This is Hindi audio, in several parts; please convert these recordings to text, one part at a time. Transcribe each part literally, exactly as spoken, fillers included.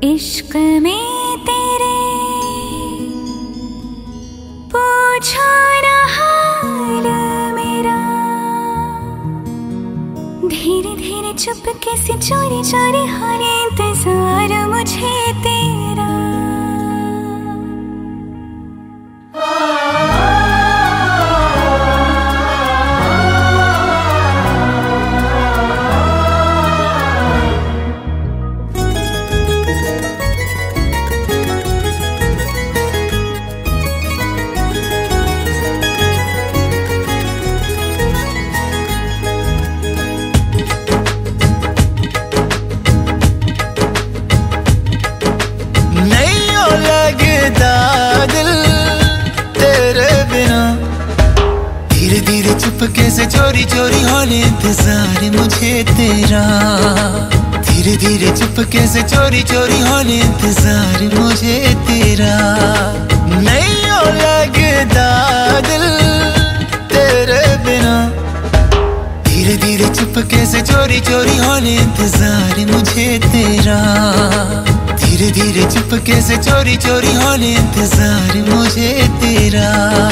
इश्क में तेरे पूछो ना हाल मेरा, धीरे धीरे चुपके से चोरी चोरी हारे इंतजार मुझे तेरा। धीरे धीरे चुपके से चोरी चोरी होने इंतजार मुझे तेरा, धीरे धीरे चुपके से चोरी चोरी होने इंतजार मुझे तेरा। नहीं हो लगता दिल तेरे बिना, धीरे धीरे चुपके से चोरी चोरी होने इंतजार मुझे तेरा, धीरे धीरे चुपके से चोरी चोरी होने इंतजार मुझे तेरा।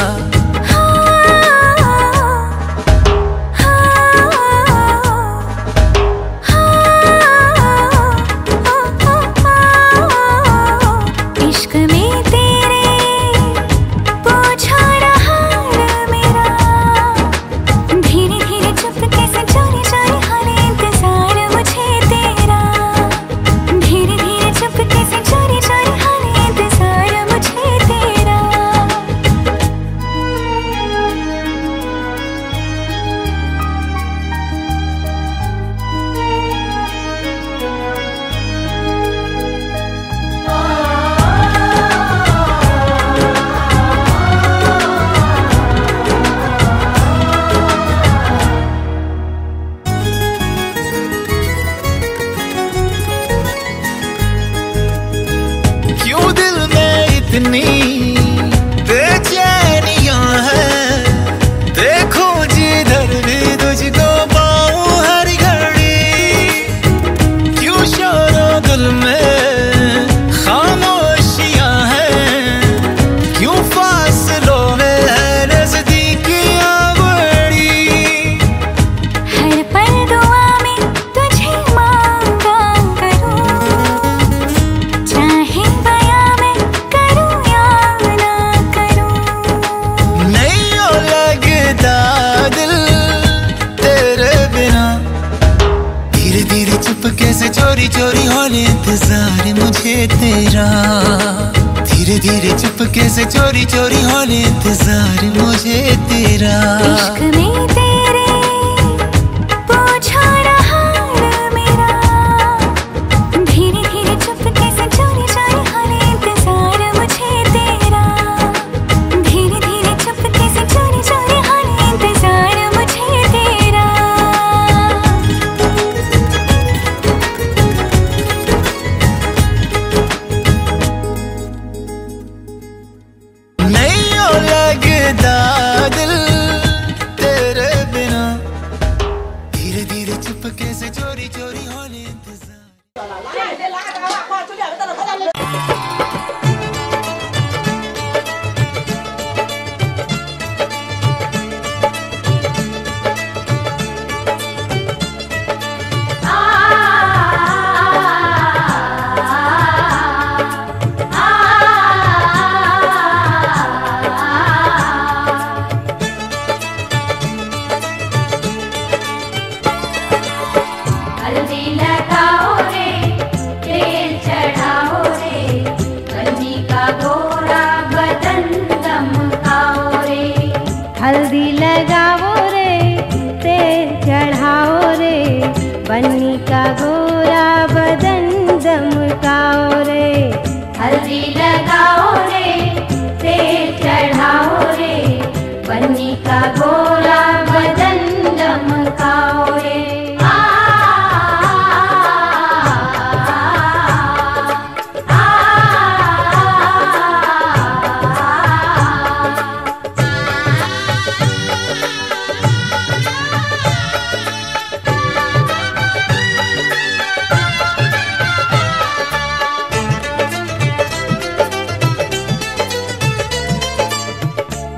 इतनी बेचैनियां हैं, देखो जिधर भी तुझको पाऊं हर घड़ी, क्यों शोरो दिल में खामोशियां हैं, क्यों फासलों में है नजदीकियां बड़ी। हर पल दुआ में तुझे मांगा करूं, चाहे बयां में चुपके से चोरी चोरी होने इंतजार मुझे तेरा, धीरे धीरे चुपके से चोरी चोरी होने इंतजार मुझे तेरा। इश्क में तेरे पूछो ना हाल मेरा, धीरे धीरे चुपके से चोरी चोरी होने इंतजार मुझे तेरा, धीरे धीरे चुपके से चोरी चोरी होने इंतजार मुझे तेरा। नहीं हो लगता दिल तेरे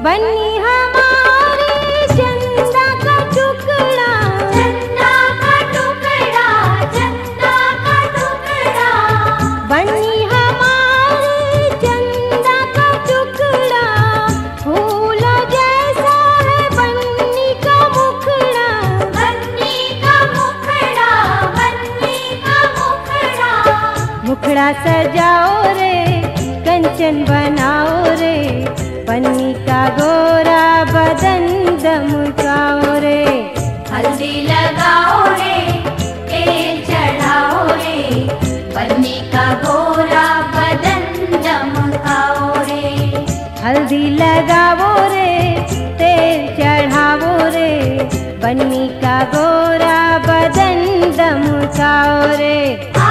बन्नी हमारे चंदा का टुकड़ा, चंदा का टुकड़ा, चंदा का टुकड़ा। बन्नी हमारे चंदा का टुकड़ा, फूल जैसा है बन्नी का मुखड़ा, बन्नी का मुखड़ा, बन्नी का मुखड़ा। मुखड़ा सजाओ रे कंचन बनाओ रे, बन्नी का गोरा बदन दमकाओ रे। हल्दी लगाओ रे, तेल चढ़ाओ रे, बन्नी का गोरा बदन दमकाओ रे। हल्दी लगाओ रे तेल चढ़ाओ रे, बन्नी का गोरा बदन दमकाओ रे। आ,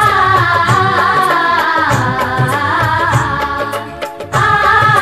आ, आ,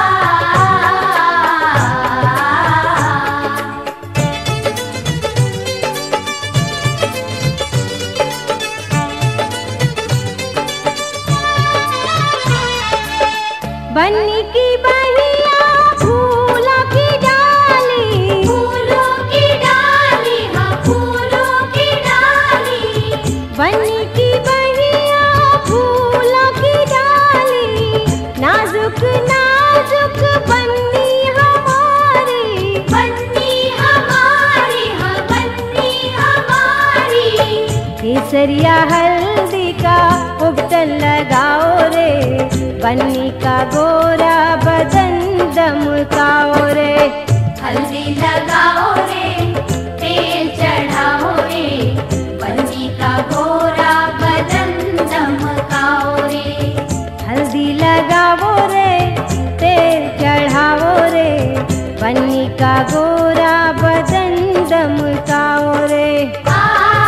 बन्नी की बहिया फूलों की डाली, फूलों की डाली, हाँ फूलों की डाली। बन्नी की बहिया फूलों की डाली, नाजुक नाजुक बन्नी हमारी, बन्नी हमारी, हाँ बन्नी हमारी। केसरिया हल्दी का उबटन लगाओ रे, बन्नी का गोरा बदन दमकाओ रे। हल्दी लगाओ रे, तेल चढ़ाओ रे, बन्नी का गोरा बदन दमकाओ रे। हल्दी लगाओ रे तेल चढ़ाओ रे, बन्नी का गोरा बदन दमकाओ रे। आ,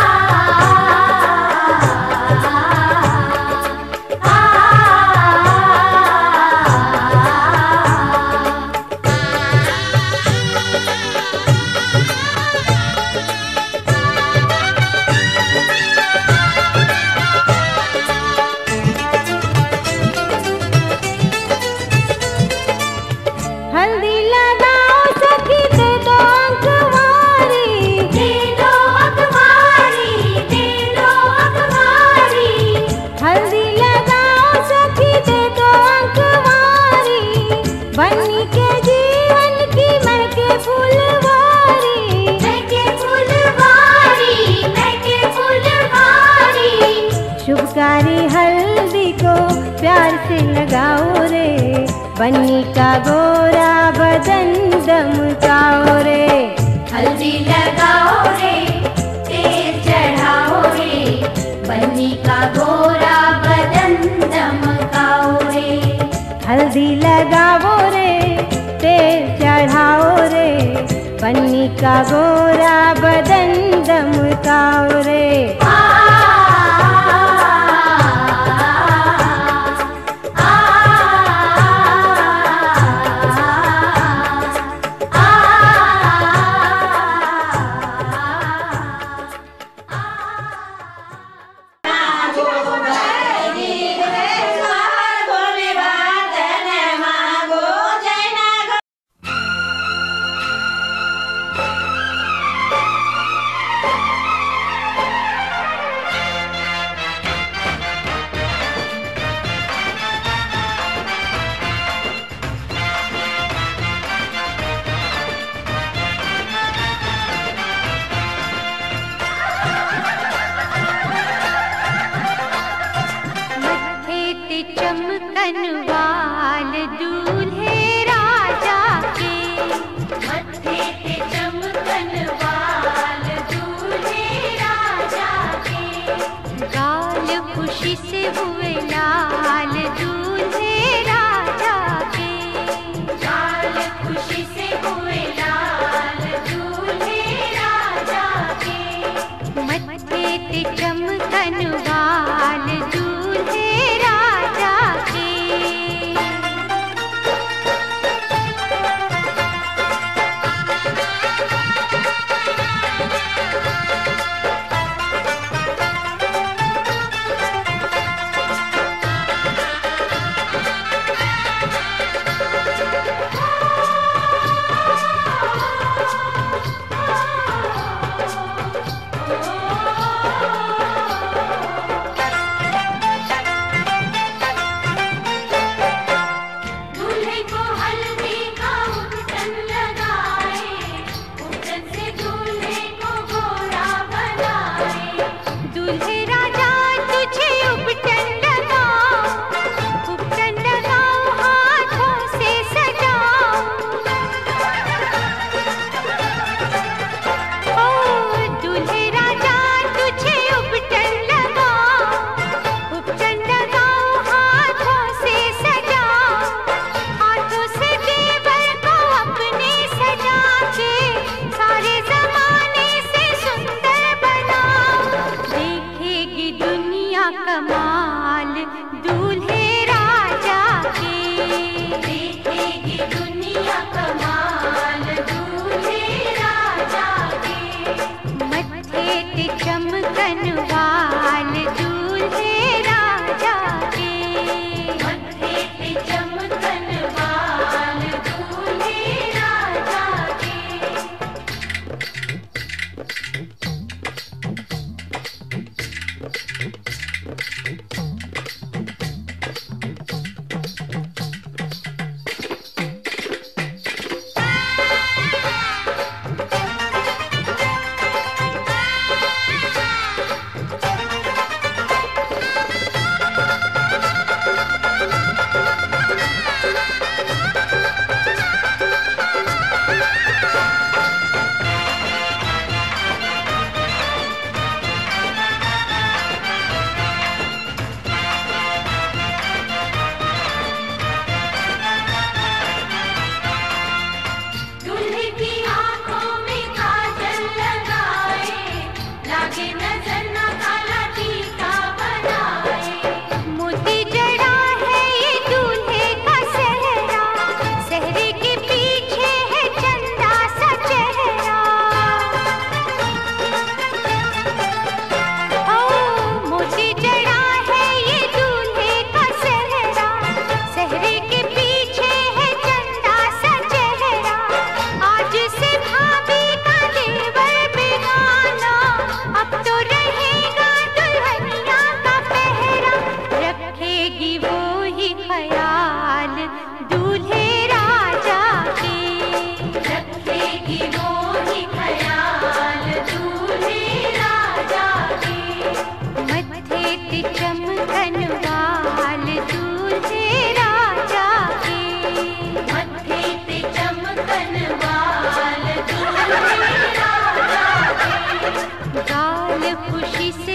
आ, आ, हल्दी लगाओ सखी दे दो अखबारी, दे दो अखबारी, दे दो अखबारी। हल्दी लगाओ सखी दे दो अखबारी, बन्नी के जीवन की महके फुलवारी, महके फुलवारी, महके फुलवारी। शुभकारी हल्दी को प्यार से लगाओ रे, बन्नी का गोरा बदन दमकाओ रे। हल्दी लगाओ रे, तेल चढ़ाओ रे, बन्नी का गोरा बदन दमकाओ रे। हल्दी लगाओ रे तेल चढ़ाओ रे, बन्नी का गोरा बदन दमकाओ रे। आ, आ, आ, मत्थे ते चमकन वाल दूल्हे राजा के, मत्थे पे चमकन वाल दूल्हे राजा के। गाल खुशी से हुए लाल दूल्हे राजा के। लाल खुशी से हुए लाल दूल्हे राजा के। मत्थे ते चमकन वाल दूल्हे राजा के।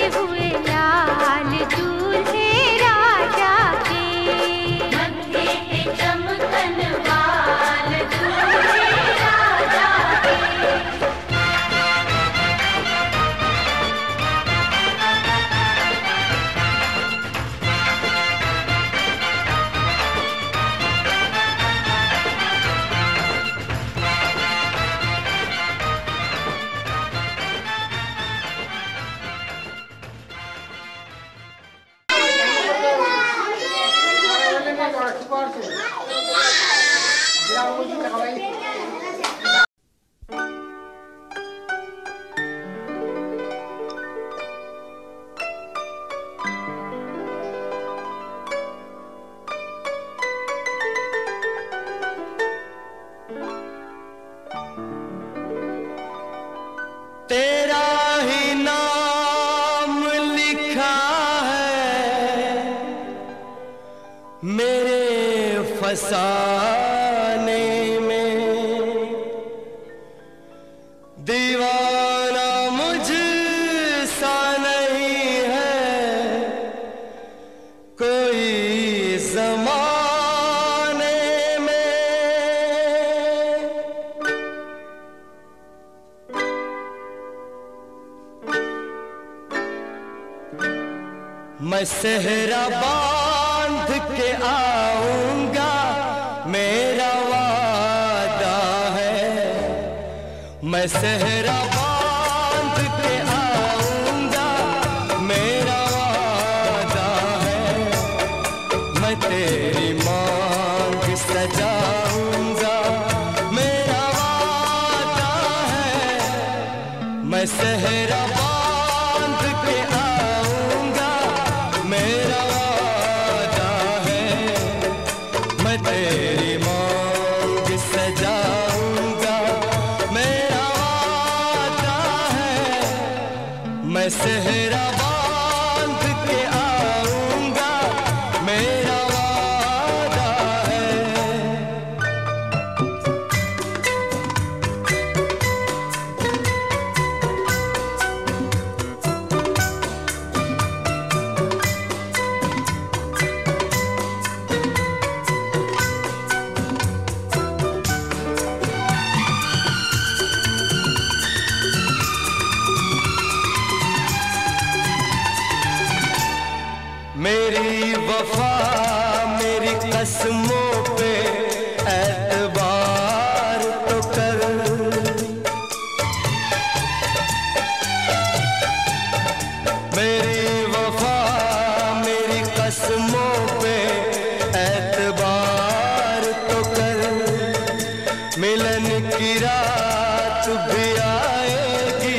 हुए लाल दूल्हे राजा के। मत्थे पे चमकन वाल दूल्हे राजा के। तेरा ही नाम लिखा है मेरे फसाने में, दीवाना मुझसा नहीं है कोई ज़माने में। मैं सेहरा बांध के आऊंगा मेरा वादा है। मैं सेहरा बांध के आऊंगा मेरा वादा है। मैं तेरी मांग सजाऊंगा मेरा वादा है। मैं सेहरा बांध के आऊंगा मेरा वादा है। मैं तेरी मांग सजाऊंगा मेरा वादा है। मैं सेहरा बांध के आऊंगा मेरा वादा है। मेरी वफा मेरी कसमों पे एतबार तो कर। मेरी वफा मेरी कसमों पे एतबार तो कर। मिलन की रात भी आएगी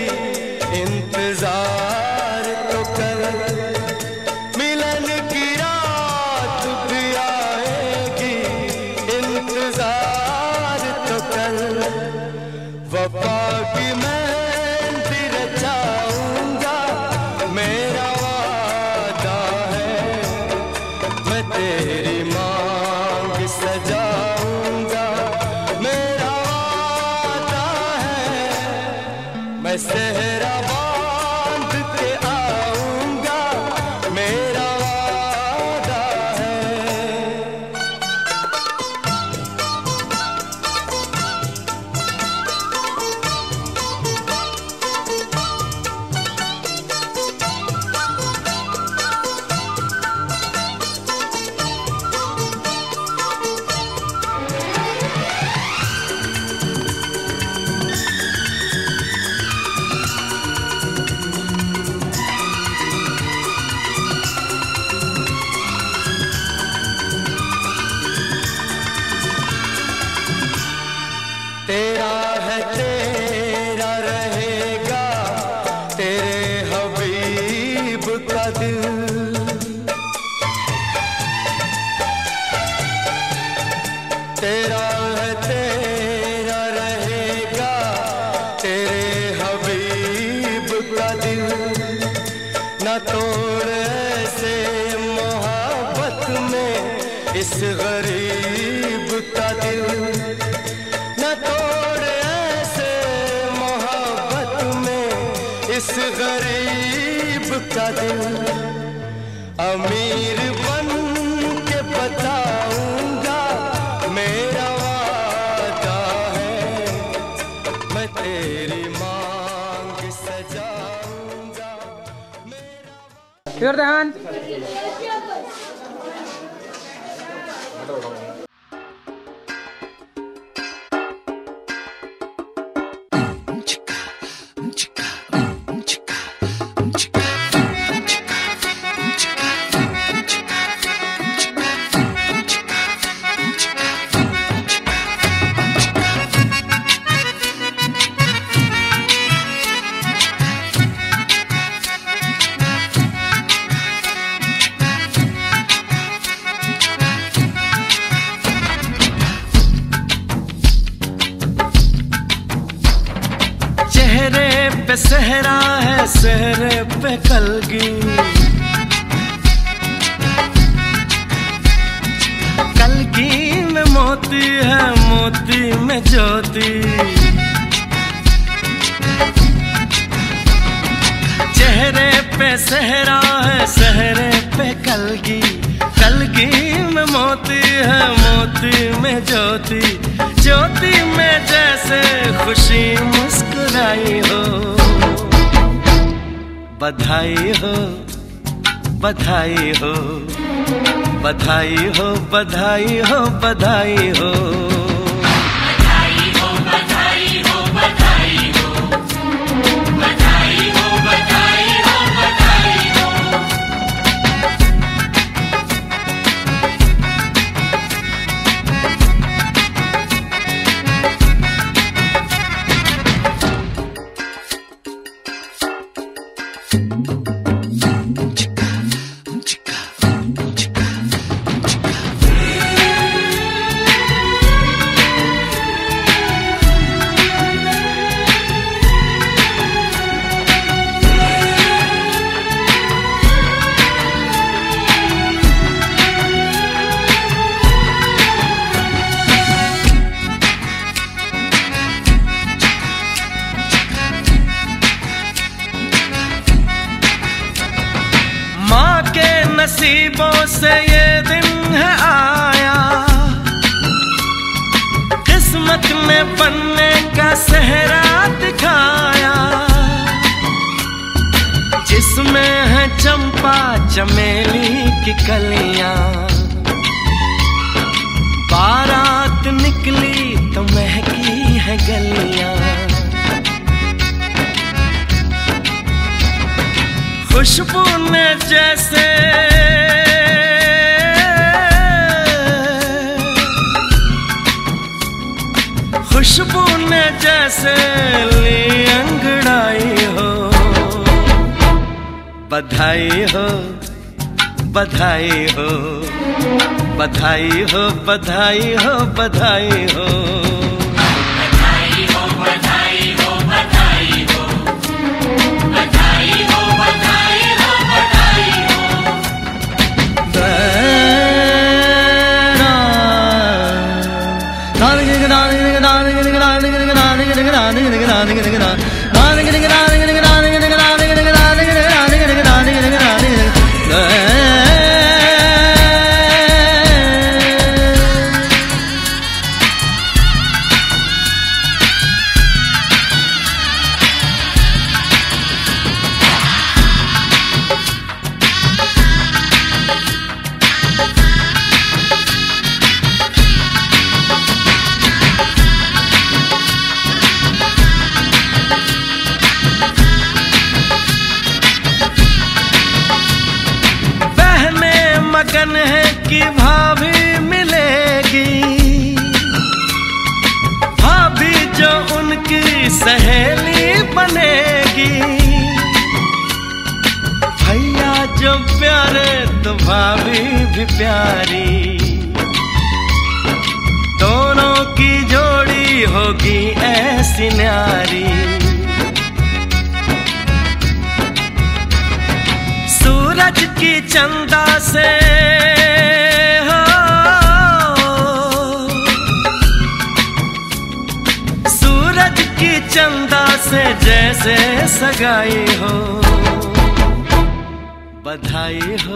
इंतजार तो कर। मिलन की रात भी आएगी इंतजार तो कर। वफा की मेहंदी रचाऊंगा मेरा वादा है। मैं तेरी मांग सजाऊंगा मेरा वादा है। मैं सेहरा बांध के आऊंगा मेरा वादा है। तेरा है तेरा रहेगा तेरे हबीब का दिल। तेरा है तेरा रहेगा तेरे हबीब का दिल। न तोड़ ऐसे मोहब्बत में इस गरीब का दिल। न तोड़ ऐसे मोहब्बत में इस गरीब का का दिल अमीर बन के बताऊंगा, मेरा वादा है मैं तेरी मांग सजाऊंगा। Clear the hand. चेहरे पे सहरा है, सहरे पे कलगी, कलगी में मोती है, मोती में ज्योति। चेहरे पे सहरा है, सहरे पे कलगी, कलगी में मोती है, मोती में ज्योति। ज्योति में जैसे खुशी मुस्कुराई हो, बधाई हो बधाई हो बधाई हो बधाई हो बधाई हो बधाई हो बधाई हो बधाई हो बधाई हो बधाई हो बधाई हो। नसीबों से ये दिन है आया, किस्मत में बनने का सेहरा दिखाया, जिसमें है चंपा चमेली की कलियां। बारात निकली तो महकी है गलियां, खुशबू ने जैसे खुशबू ने जैसे ली अंगड़ाई हो, बधाई हो बधाई हो बधाई हो बधाई हो बधाई हो बधाई हो बधाई हो बधाई हो बधाई हो बधाई हो बधाई हो। लगन है कि भाभी मिलेगी, भाभी जो उनकी सहेली बनेगी। भैया जो प्यारे तो भाभी भी प्यारी, दोनों की जोड़ी होगी ऐसी न्यारी। सूरज की चंदा से हो, सूरज की चंदा से जैसे सगाई हो। बधाई हो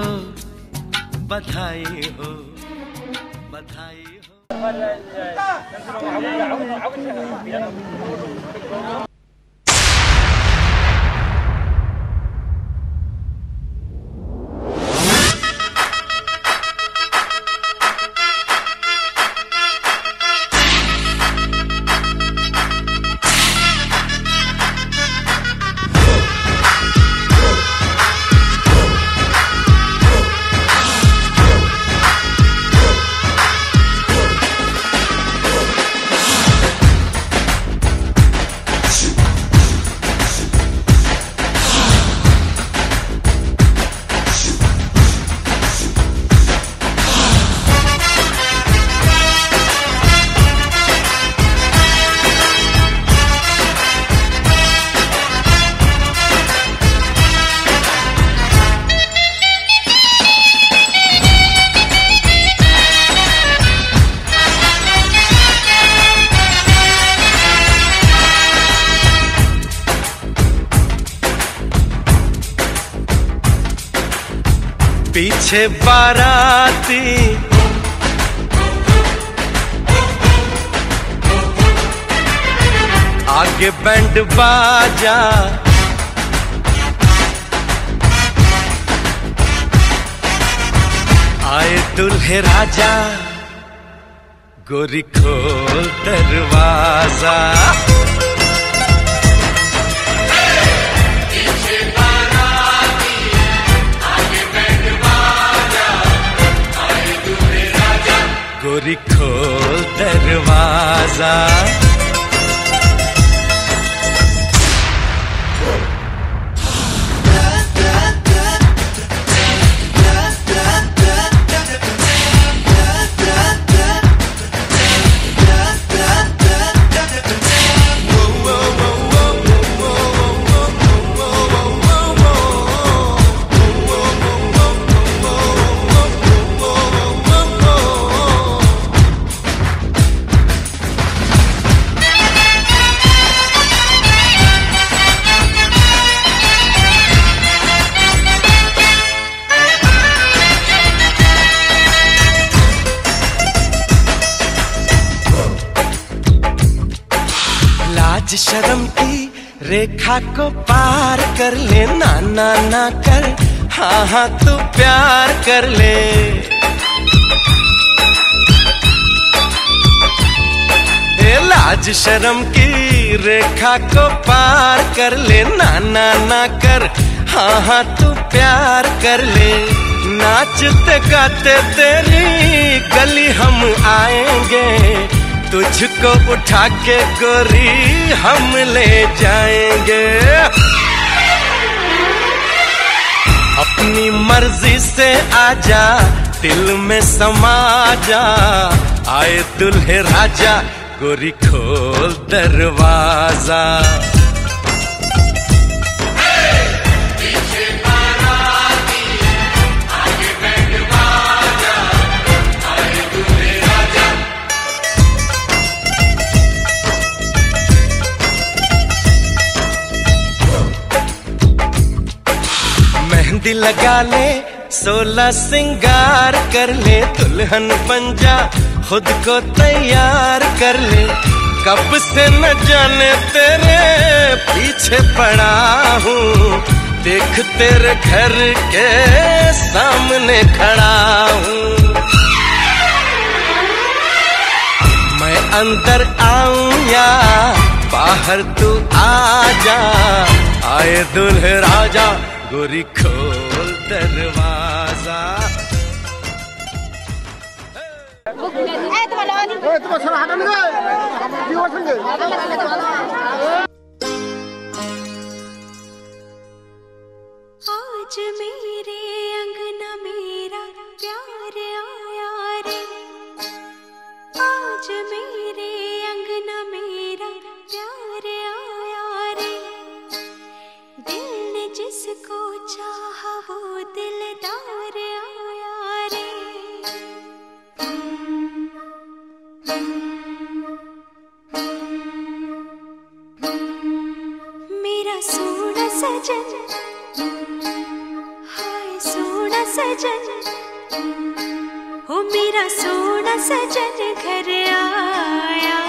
बधाई हो बधाई हो। पीछे बाराती आगे बैंड बाजा, आए दुल्हे राजा, गोरी खोल दरवाजा। गोरी खोल दरवाजा। लाज शर्म की रेखा को पार कर ले, ना ना ना कर, हाँ हाँ तू प्यार कर ले। ए लाज शर्म की रेखा को पार कर ले, ना ना ना कर, हाँ हाँ तू प्यार कर ले। नाचते गाते तेरी गली हम आएंगे, तुझको उठा के गोरी हम ले जाएंगे। अपनी मर्जी से आजा, दिल में समा जा, आए दुल्हे राजा, गोरी खोल दरवाजा। मेहंदी लगा ले, सोलह सिंगार कर ले, दुल्हन बन जा, खुद को तैयार कर ले। कब से न जाने तेरे पीछे पड़ा हूँ, देख तेरे घर के सामने खड़ा हूँ। मैं अंदर आऊं या बाहर तू आ जा, आए दुल्हे राजा, गोरी खोल दरवाजा। आज मेरे अंगना मेरा प्यार आया रे, आज मेरे अंगना मेरा प्यार आया रे। दिल ने जिसको चाहा वो दिलदार आया रे। मेरा सोना सजन, हाय सजन, हो मेरा सोना सजन घर आया।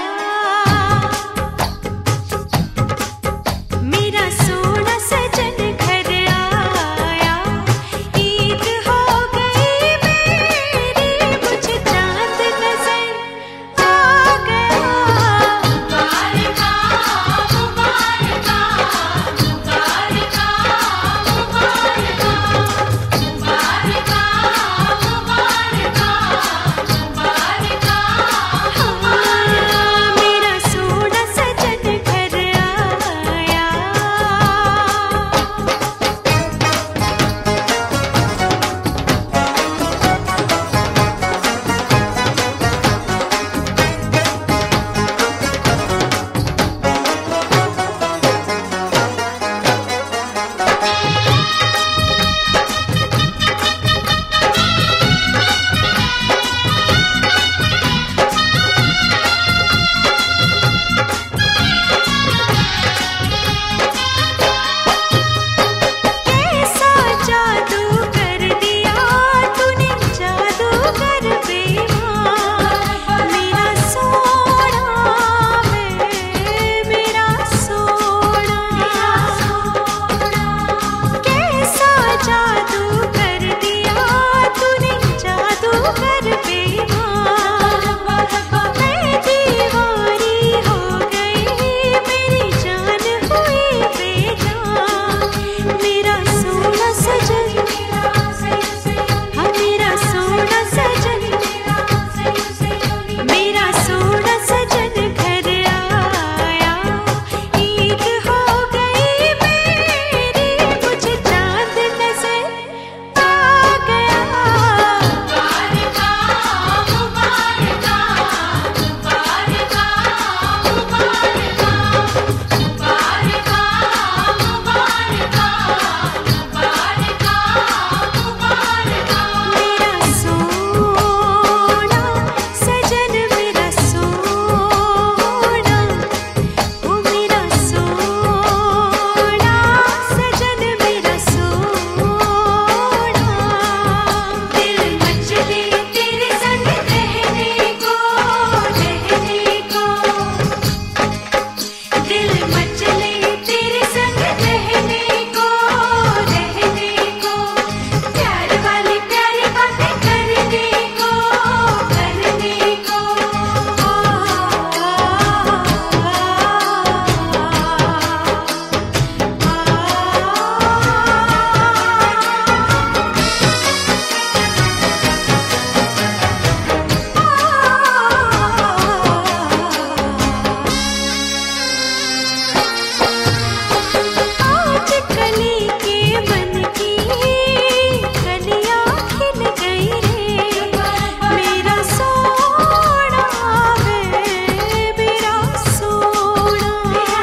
मेरा सोना सजन घर आया, ईद हो गई मेरी, मुझे चांद नजर आ गया। मुबारका मुबारका मुबारका मुबारका मुबारका मुबारका मुबारका। हाँ, मेरा सोना सजन घर आया। कैसा जादू कर दिया तूने, जादूगर बेईमान। मेरा सोना है मेरा सोना, कैसा जादू कर दिया तूने, जादूगर बेईमान। मैं दीवानी हो गई, मेरी जान हुई बेजान। मेरा सोना सजन, हाँ मेरा सोना सजन, मेरा सोना सजन घर आया। ईद हो गई मेरी, मुझे चांद नजर आ गया। मुबारका मुबारका मुबारका मुबारका मुबारका मुबारका मुबारका मुबारका। मेरा सोना सजन, मेरा सोना, ओ मेरा सोना सजन, मेरा सोना। दिल मचले तेरे संग रहने को, रहने को, दिल मचले तेरे संग रहने को, रहने को, प्यार वाली प्यारी बातें करने को, करने को। आज कली के मन की कलियां खिल गई रे, मेरा सोना है मेरा सोना।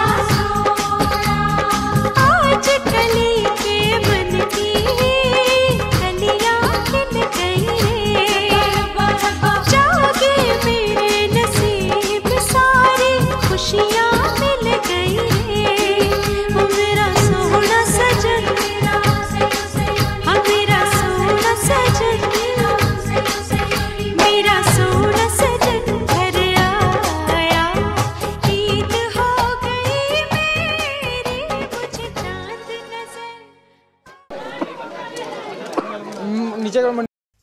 आज कली के मन की कलियां खिल गई रे, जागे मेरे नसीब सारी खुशियां मिल गई रे। ओ मेरा सोना सजन, हाँ मेरा सोना सजन, मेरा सोना सजन घर आया। ईद हो गई मेरी, मुझे चांद नजर। नीचे करो।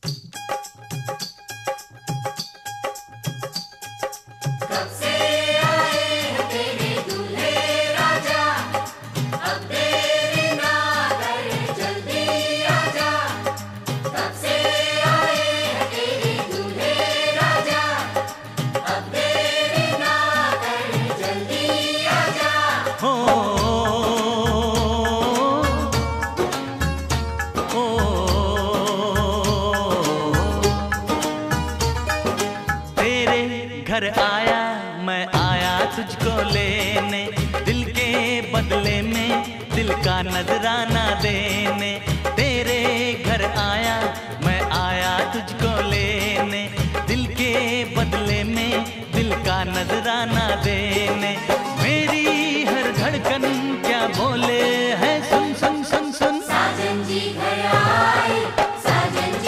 हो हो तेरे घर आया मैं आया तुझको लेने, दिल के बदले में दिल का नजराना देने। तेरे घर आया मैं आया तुझको लेने, दिल के बदले में दिल का नजराना देने। मेरी हर धड़कन क्या बोले है, सुन सुन सुन सुन। साजन जी घर आए, साजन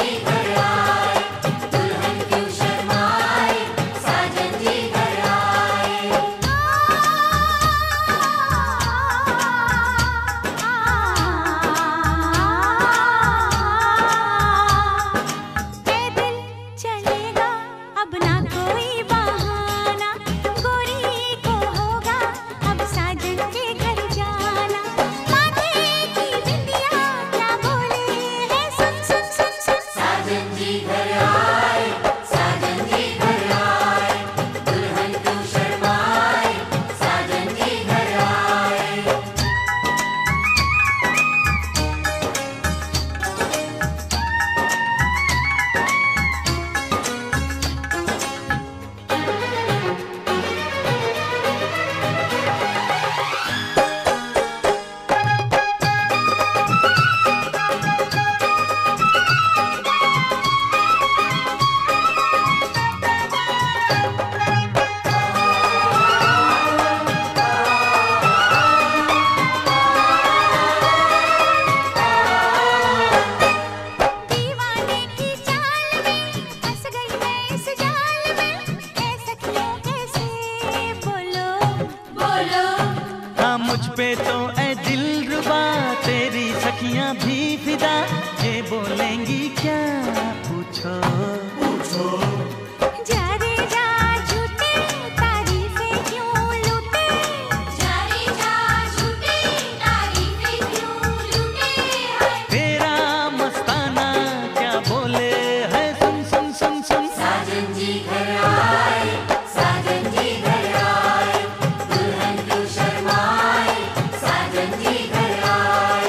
मुझ पे तो ऐ दिलरुबा तेरी सखियां भी फिदा, ये बोलेंगी क्या पूछो पूछो। जा रे जा झूठे तारीफें क्यों लूटे, जा रे जा झूठे तारीफें क्यों लूटे। तेरा मस्ताना क्या बोले है, सुन सुन सुन सुन। साजन जी घर आए, साजन जी घर आए, दुल्हन क्यों शर्माए, साजन जी घर आए।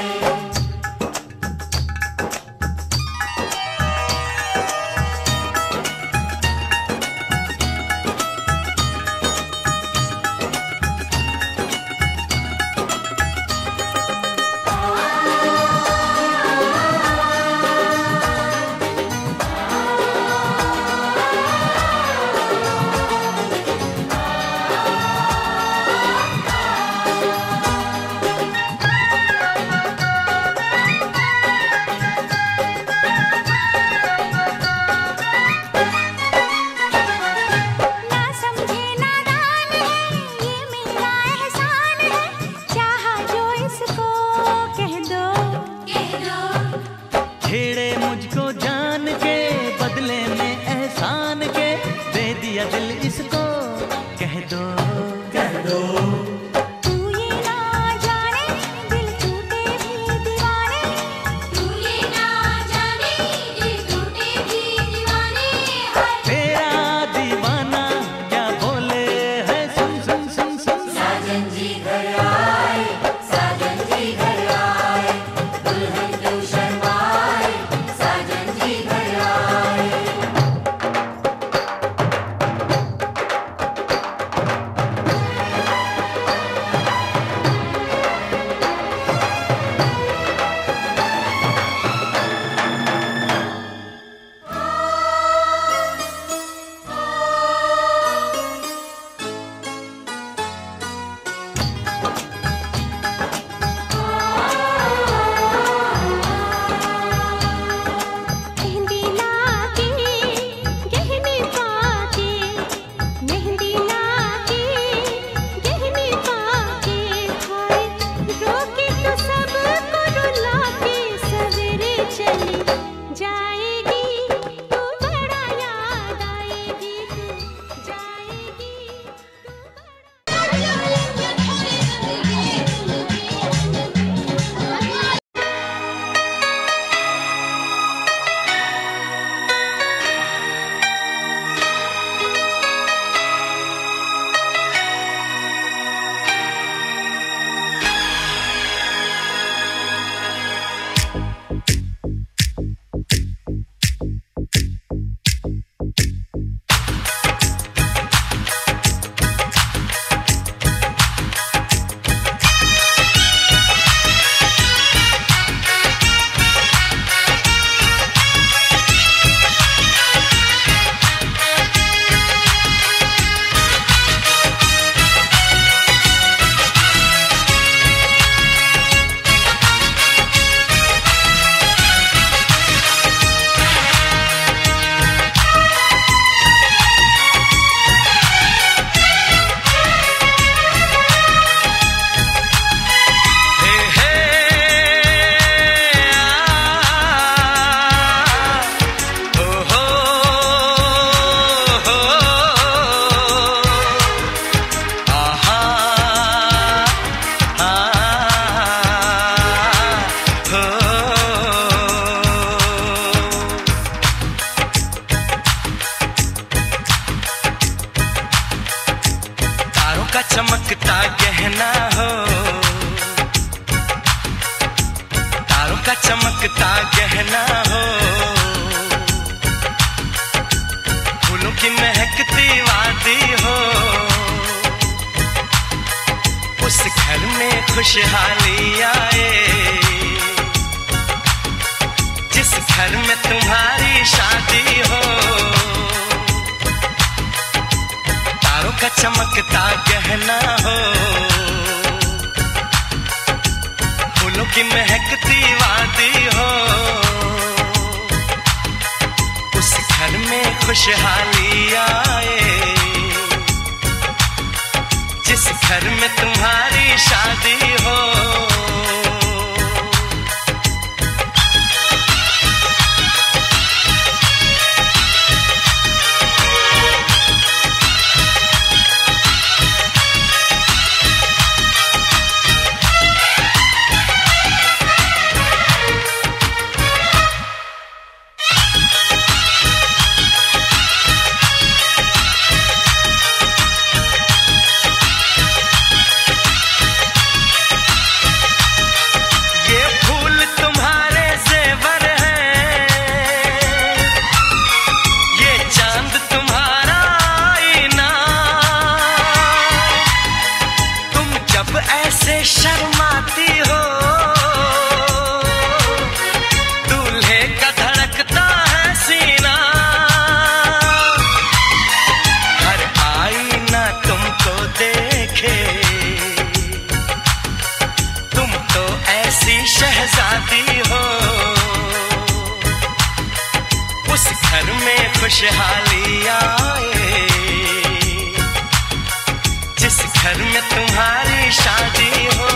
ना समझे नादान है, ये मेरा एहसान है, चाहा जो इसको कह दो कह दो। छेड़े मुझको जान के बदले में एहसान के, दे दिया दिल इसको कह दो कह दो। तू ये ना जाने दिल टूटे भी दीवाने, तू ये ना जाने दिल टूटे भी दीवाने। तेरा दीवाना क्या बोले है, सुन सुन सुन सुन। साजन जी घर आए, साजन जी घर आए, दुल्हन क्यों शर्माए, साजन जी घर आए। मेहंदी लाके गहने पाके, मेहंदी लाके गहने पाके, हाय रोके तो सबको रुला के, सवेरे चली जाएगी तू, बड़ा याद आएगी तू, जाएगी चमकता गहना हो, तारों का चमकता गहना हो, फूलों की महकती वादी हो, उस घर में खुशहाली आए, जिस घर में तुम्हारी शादी हो। तारों का चमकता गहना हो, फूलों की महकती वादी हो, उस घर में खुशहाली आए, जिस घर में तुम्हारी शादी शर्माती हो, दूल्हे का धड़कता है सीना, हर आईना तुमको देखे, तुम तो ऐसी शहजादी हो, उस घर में खुशहाली आए जिस घर में तुम्हारी शादी हो।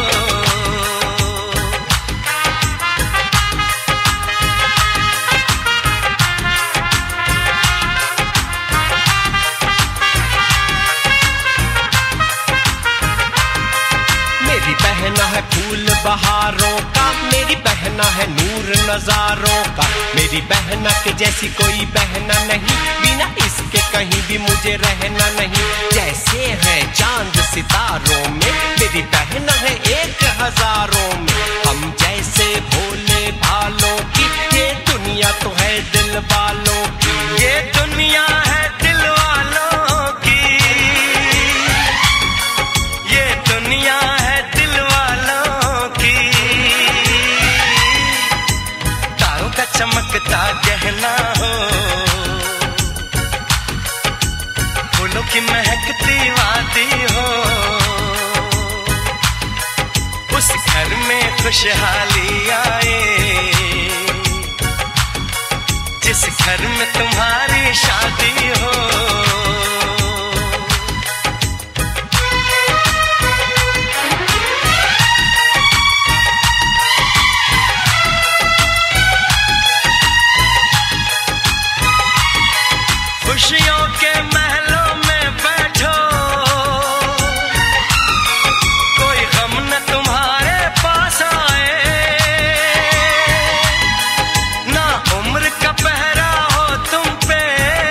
मेरी बहना है फूल बहारों का, मेरी बहना है नूर नजारों का, मेरी बहना के जैसी कोई बहना नहीं, बिना इसके कहीं भी मुझे रहना नहीं। जैसे है चांद सितारों में, मेरी बहना है एक हजारों में, हम जैसे भोले भालों की, ये दुनिया तो है दिल वालों की, ये दुनिया है दिल वालों की, ये दुनिया है दिल वालों की। तारों का चमकता गहना हो, फूलों की महकती वादी हो, उस घर में खुशहाली आए जिस घर में तुम्हारी शादी हो। खुशियों के महलों में बैठो, कोई गम न तुम्हारे पास आए, ना उम्र का पहरा हो तुम पे,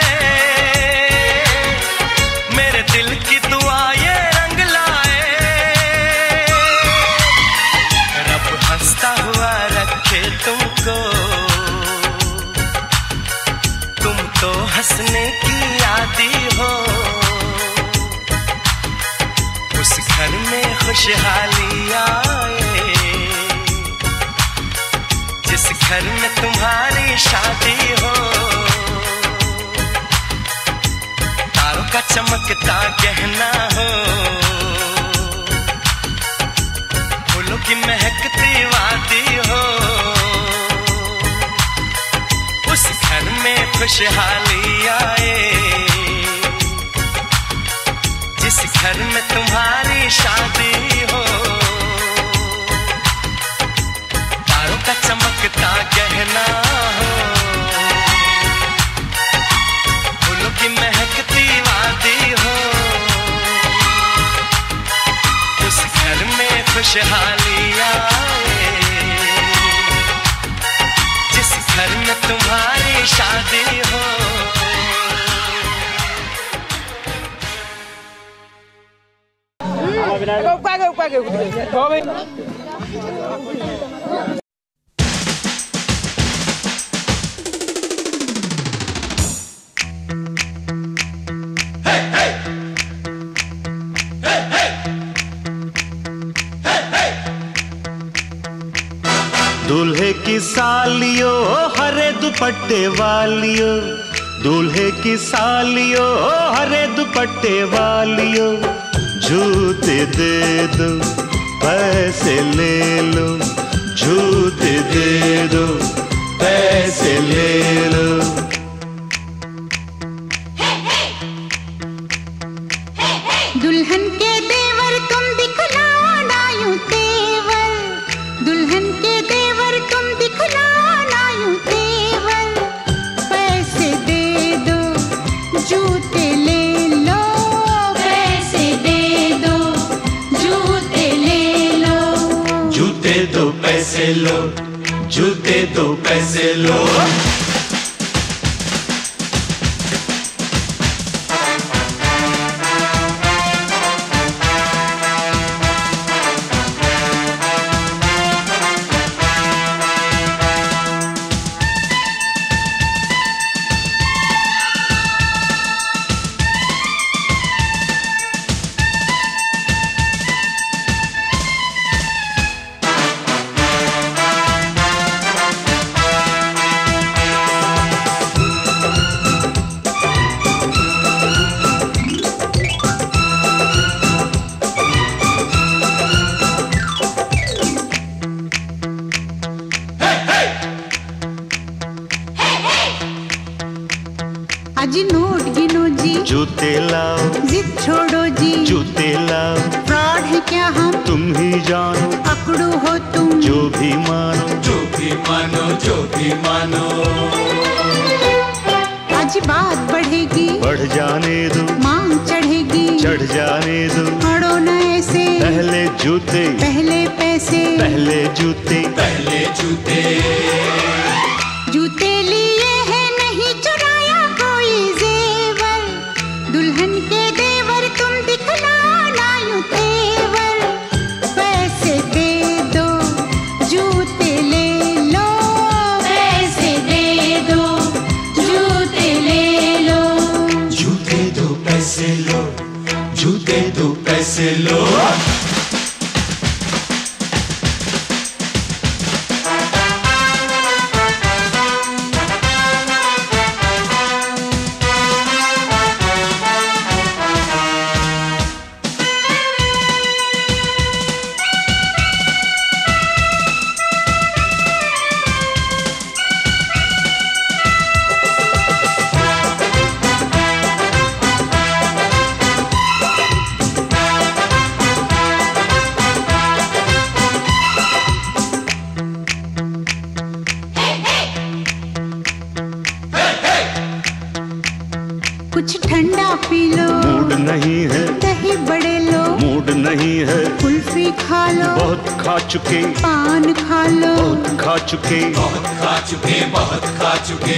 मेरे दिल की दुआ ये रंग लाए, रब हंसता हुआ रखे तुमको, तुम तो हंसने की आदी हो, उस घर में खुशहाली आए जिस घर में तुम्हारी शादी हो। तारों का चमकता गहना हो, फूलों की महकती वादी हो, उस घर में खुशहाली आए जिस घर में तुम्हारी शादी हो। तारों का चमकता गहना हो, फूलों की महकती वादी हो, उस घर में खुशहाली आए जिस घर में तुम्हारी शादी हो। दूल्हे की सालियो हरे दुपट्टे वालियो, दूल्हे की सालियो हरे दुपट्टे वालियो, जूते दे दो पैसे ले लो, जूते दे दो पैसे ले लो। दुल्हन के देवर तुम दिखलाना यूं तेवर, दुल्हन के देवर तुम दिखलाना यूं तेवर, पैसे दे दो जूते ले लो, पैसे दे दो जूते ले लो, जूते दो पैसे लो, जूते दो पैसे लो। लाओ, जिद छोड़ो जी, जूते लाओ, फ्रॉड है क्या हम, तुम ही जानो, पकड़ो हो तुम, जो भी मानो, जो भी मानो, जो भी मानो। आज बात बढ़ेगी, बढ़ जाने दो, मांग चढ़ेगी, चढ़ जाने दो, अड़ो न ऐसे, पहले जूते, पहले पैसे, पहले जूते, पहले जूते। जूते लिए हैं नहीं चुराया कोई जेवर, दुल्हन के देवर तुम दिखलाना यूं तेवर, पैसे दे दो जूते ले लो, पैसे दे दो जूते ले लो, जूते दो पैसे लो, जूते दो पैसे लो। कुछ ठंडा पी लो, मूड नहीं है, दही बड़े लो, मूड नहीं है, कुल्फी खा लो, बहुत खा चुके, पान खा लो, बहुत खा चुके, बहुत खा चुके, बहुत खा चुके।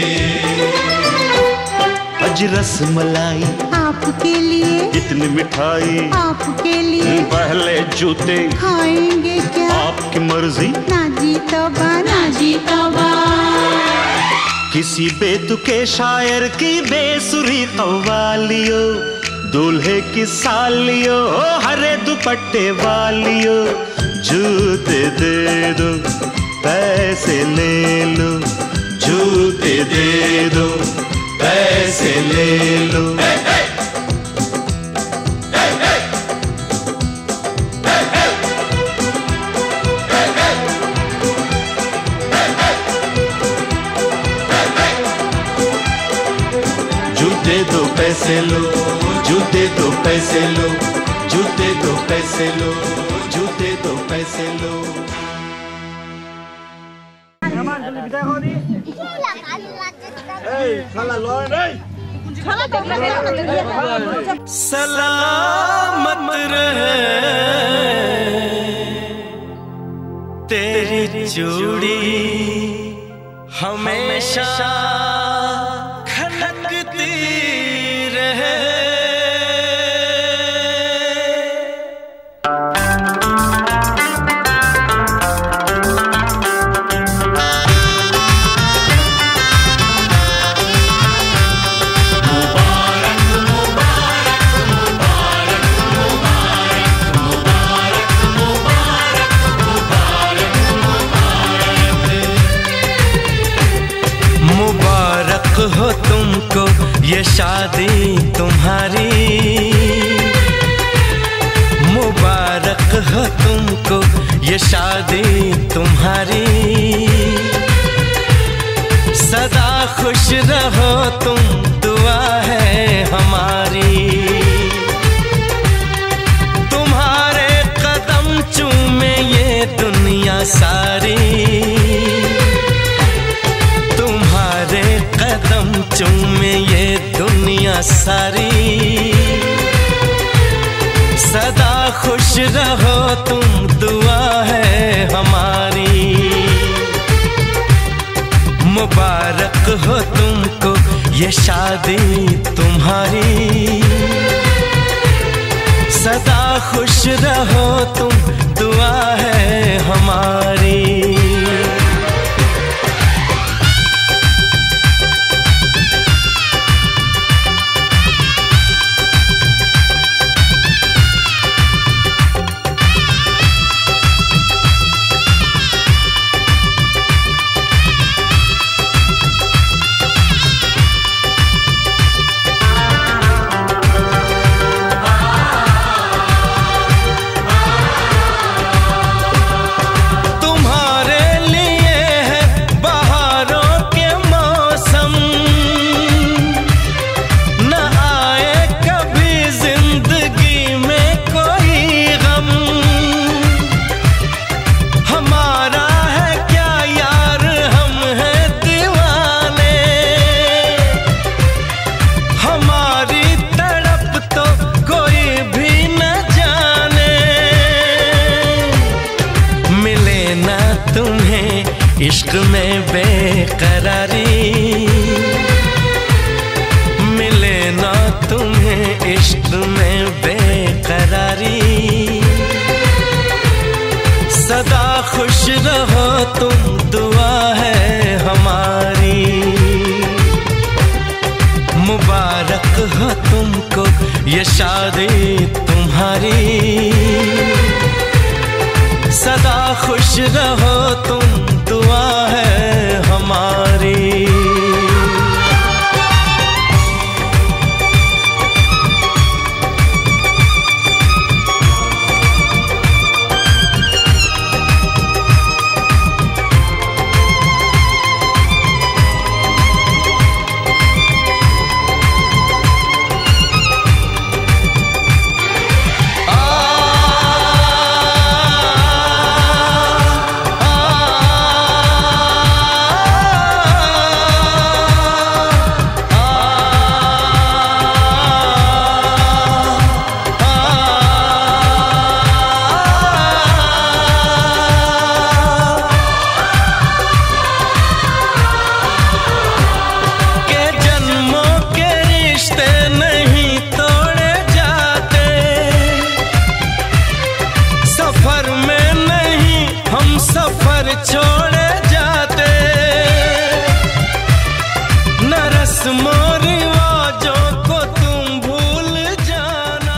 अज रस मलाई आपके लिए, इतनी मिठाई आपके लिए, पहले जूते खाएंगे क्या, आपकी मर्जी, ना जी तौबा, ना जी तौबा, किसी बेतुके शायर की बेसुरी कव्वालियो, दूल्हे की सालियो, हरे दुपट्टे वालियो, जूते दे दो, पैसे ले लो, जूते दे दो, पैसे ले लो। जूते दो पैसे लो, जूते दो पैसे लो, जूते दो पैसे लो, जूते दो पैसे लो। सलामत रहे तेरी चूड़ी हमेशा खनकती रहे। मुबारक हो तुमको ये शादी तुम्हारी, मुबारक हो तुमको ये शादी तुम्हारी, सदा खुश रहो तुम दुआ है हमारी, तुम्हारे कदम चूमे ये दुनिया सारी, तुम्हारे कदम चूमे ये दुनिया सारी, सदा खुश रहो तुम दुआ है हमारी, मुबारक हो तुमको ये शादी तुम्हारी, सदा खुश रहो तुम दुआ है हमारी। तुम्हारे बेकरारी, मिले ना तुम्हें इश्क में बेकरारी। सदा खुश रहो तुम, दुआ है हमारी। मुबारक हो तुमको ये शादी तुम्हारी। सदा खुश रहो तुम, दुआ है हमारी। छोड़े जाते न रस्मों रिवाजों को तुम भूल जाना।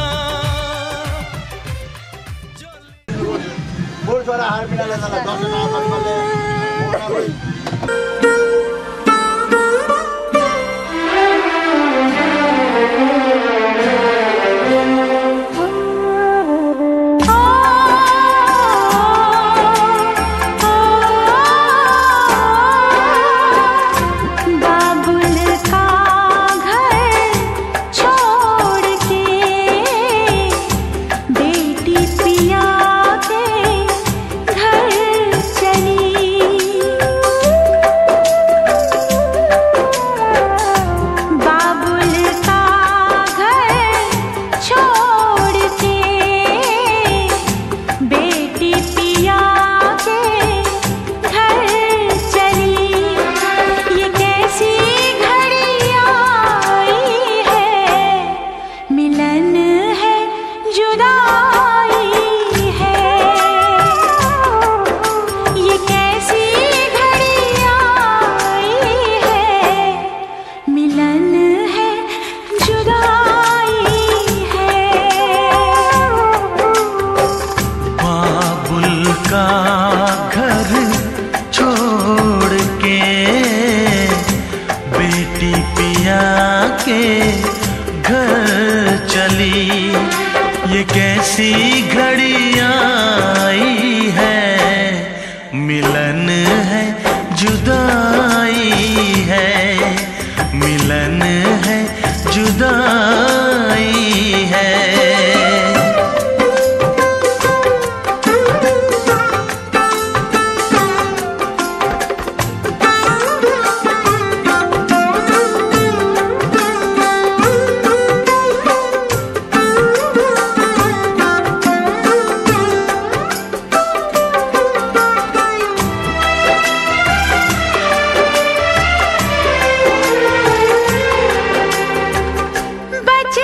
ये कैसी घड़ियां आई है, मिलन है जुदाई है, मिलन है जुदाई है। बच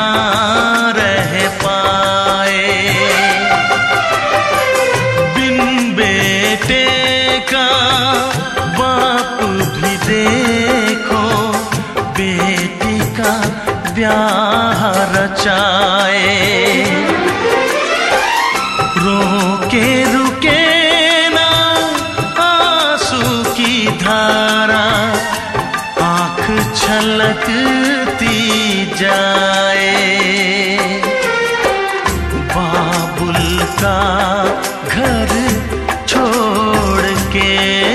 रह पाए। बिन बेटे का बाप भी देखो बेटी का ब्याह रचाए। रोके रुके ना आंसू की धारा, आंख छलकती जाए। बाबुल का घर छोड़ के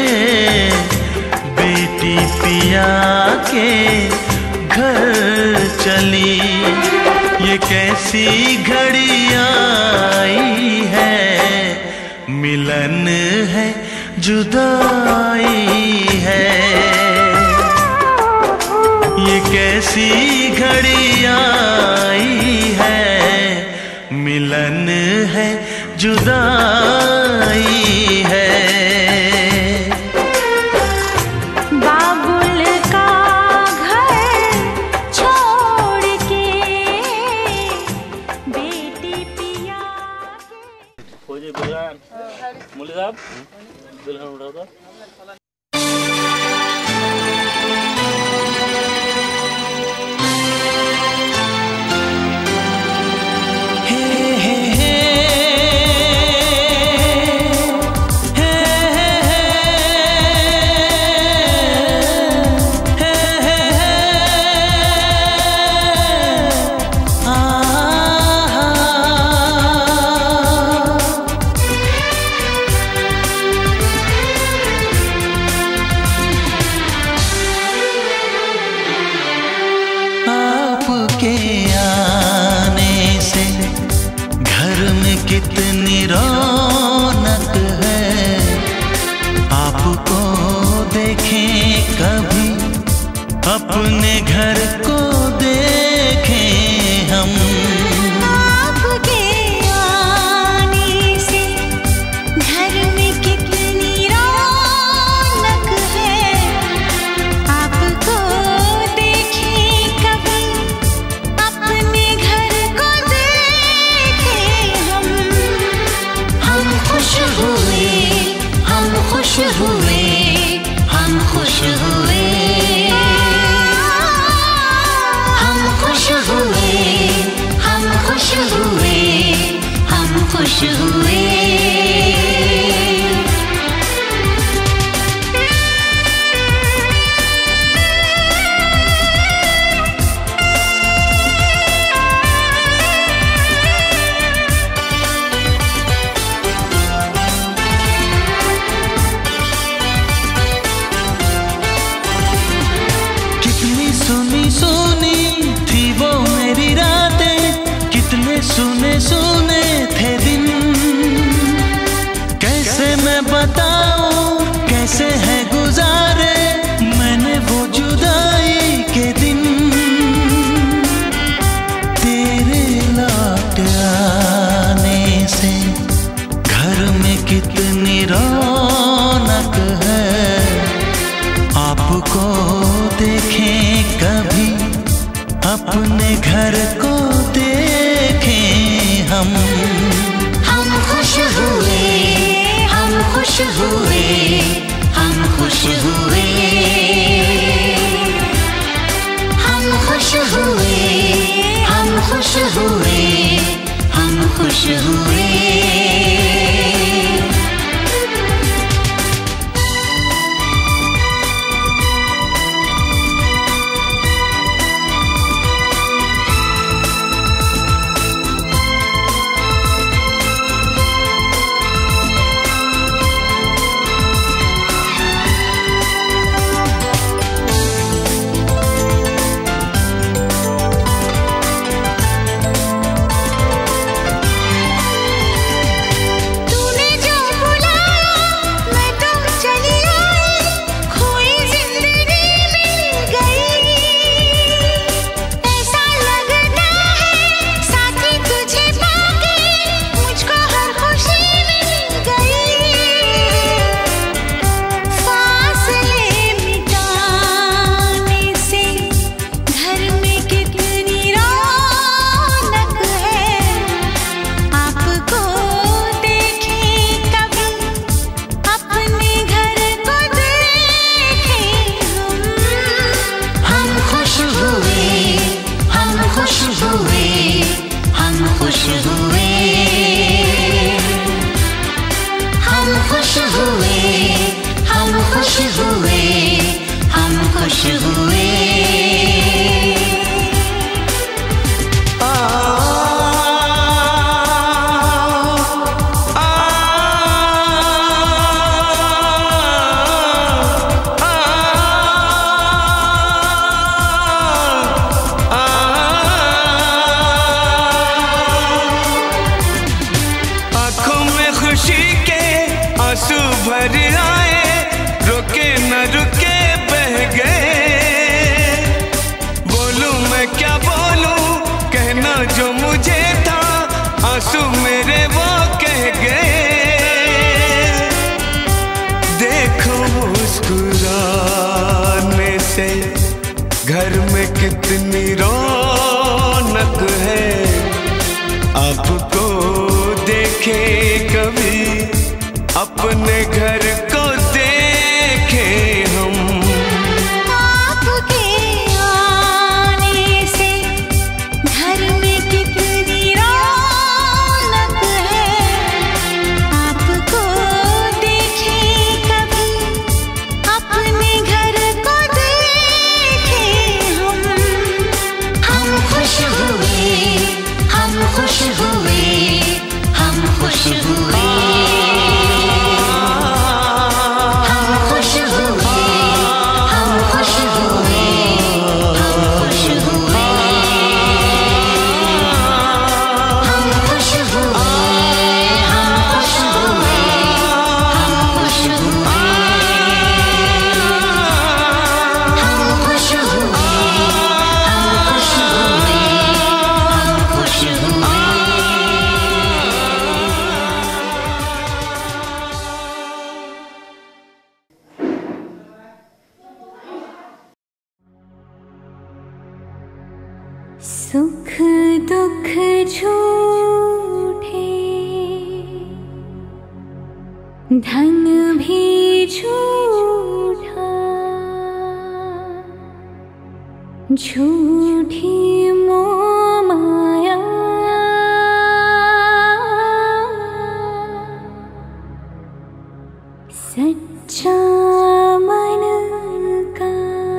बेटी पिया के घर चली। ये कैसी घड़ी आई है, मिलन है जुदाई है। ये कैसी घड़ी आई है, मिलन है जुदाई है। बाबुल का घर छोड़ के बेटी पिया फौजी दुल्हन मुल्ली साहब दुल्हन उठाओ तो। कितनी रौनक है, आपको देखें कभी अपने घर को देखें हम। आपके आने से घर में कितनी रौनक है, आपको देखें कभी अपने घर को देखें हम। हम खुश हुए, हम खुश हुए, हम खुश हुए, हम खुश हुए, हम खुश हुए, हम खुश हुए। सुनी सुनी थी वो मेरी रातें, कितने सुने सुने थे दिन। कैसे मैं बताऊं कैसे है गुजारे मैंने वो जुदाई के दिन। तेरे लौट आने से घर में कितनी रौनक है, आपको देखें कभी अपने घर को देखें हम। हम खुश हुए, हम खुश हुए, हम खुश हुए, हम खुश हुए, हम खुश हुए, हम खुश हुए। जो मुझे था आंसू मेरे वो कह गए। देखो मुस्कुराने से घर में कितनी रौनक है। आपको देखे कभी अपने घर को देखे हम। आपके आने से घर में कितनी रौनक है। आपको देखे कभी अपने घर को देखे हम। हम खुश हुए, हम खुश हुए, हम खुश हुए। सुख दुख झूठे, धन भी झूठा, झूठी मोह माया। सच्चा मन का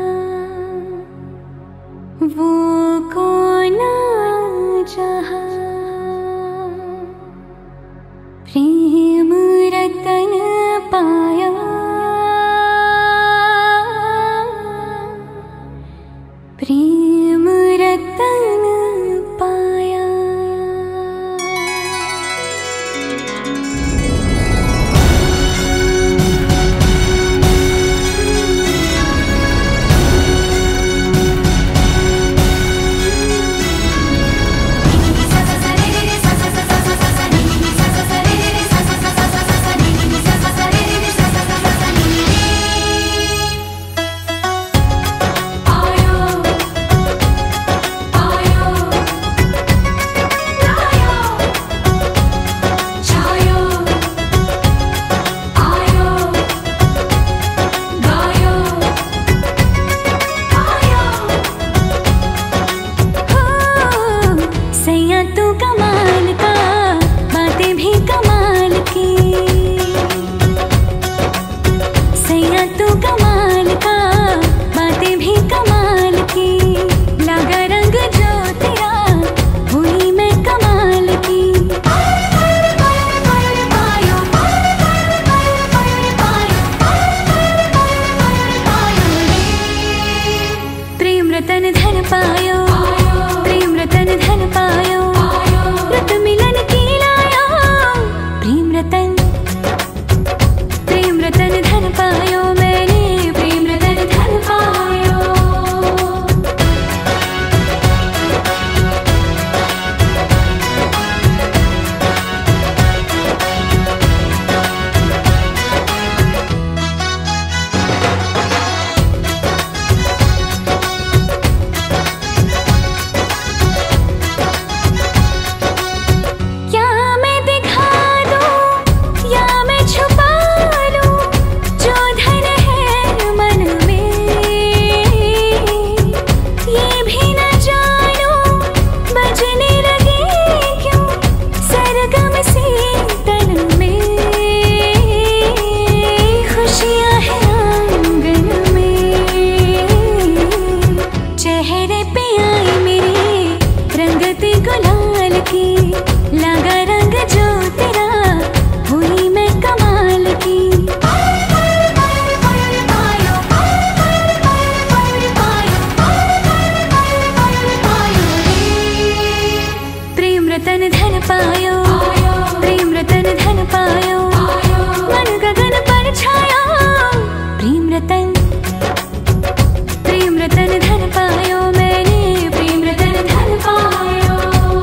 वो कौन जहाँ, प्रेम रतन पाया। प्रेम रतन पाया। रतन धन पायो, प्रेम रतन धन पायो, रत मिलन की लायो। प्रेम रतन, प्रेम रतन धन पायो, मैंने प्रेम रतन धन पायो। लगा रंग जो तेरा, हुई मैं कमाल की। प्रेम रतन धन पायो, प्रेम रतन धन पायो, मन गगन पर छाया। प्रेम रतन, प्रेम रतन धन पायो, मैंने प्रेम रतन धन पायो।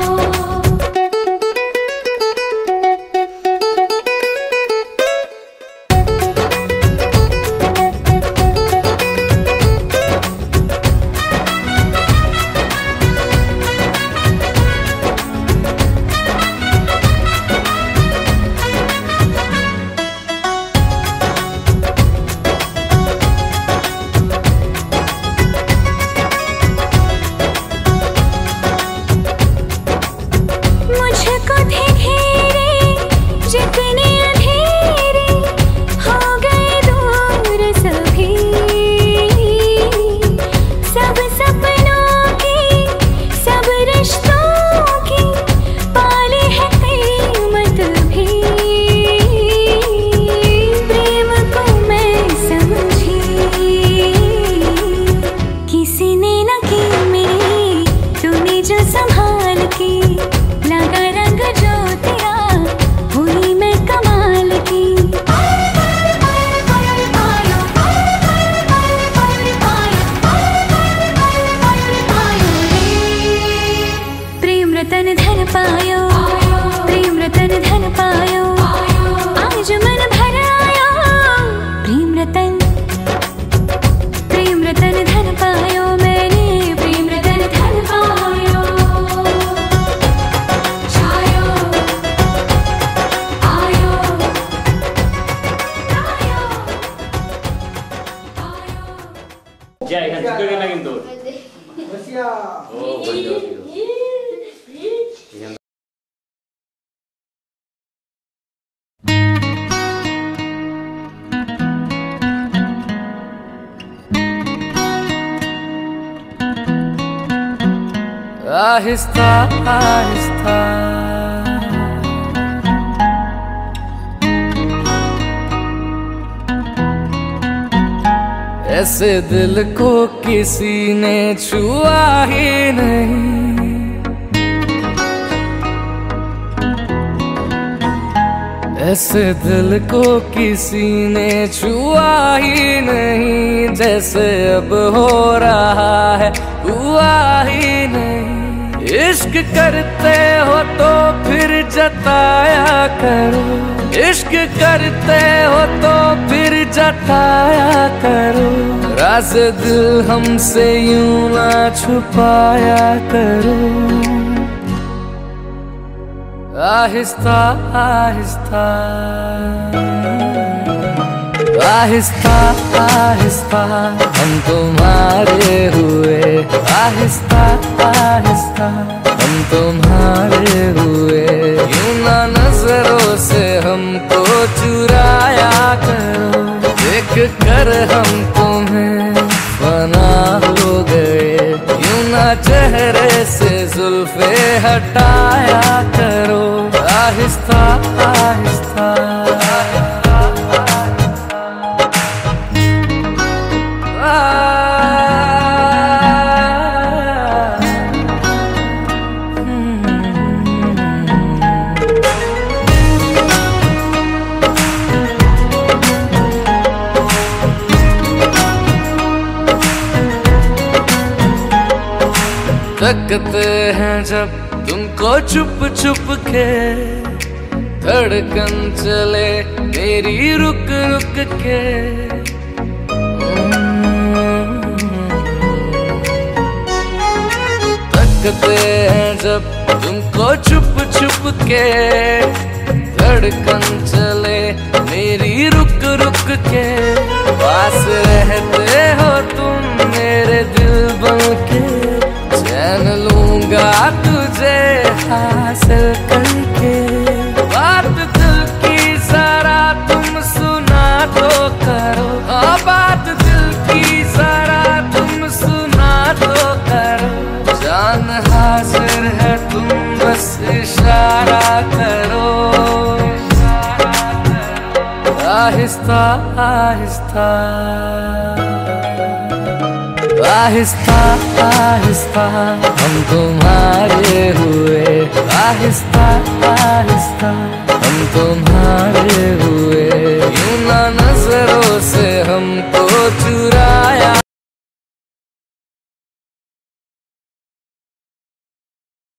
धन पायो, प्रेम रतन धन पायो, आज मन भर आयो। प्रेम रतन प्रेम रतन धन पायो, मैंने प्रेम रतन धन पायो। छायो आयो जय এখান থেকে না কিন্তু ও বন্ধু आहिस्ता आहिस्ता ऐसे दिल को किसी ने छुआ ही नहीं, ऐसे दिल को किसी ने छुआ ही नहीं, जैसे अब हो रहा है हुआ ही नहीं। इश्क करते हो तो फिर जताया करो, इश्क करते हो तो फिर जताया करो, राज दिल हमसे यूं ना छुपाया करो। आहिस्ता आहिस्ता आहिस्ता आहिस्ता हम तुम्हारे हुए, आहिस्ता आहिस्ता हम तुम्हारे हुए, यूं ना नजरों से हमको चुराया करो, देख कर हम तुम्हें फना हो गए, यूं ना चेहरे से जुल्फे हटाया करो। आहिस्ता आहिस्ता तकते हैं जब तुमको छुप छुप के, धड़कन चले मेरी रुक रुक के, तकते हैं जब तुमको छुप छुप के, धड़कन चले मेरी रुक रुक के, पास रहते हो तुम मेरे दिल बन के, चैन लूंगा तुझे हासिल करके, बात दिल की जरा तुम सुना तो करो, हाँ बात दिल की जरा तुम सुना तो करो, जान हाजिर है तुम बस इशारा करो। आहिस्ता आहिस्ता आहिस्ता आहिस्ता हम तुम्हारे हुए, आहिस्ता आहिस्ता हम तुम्हारे हुए, यूं ना नजरों से हमको चुरा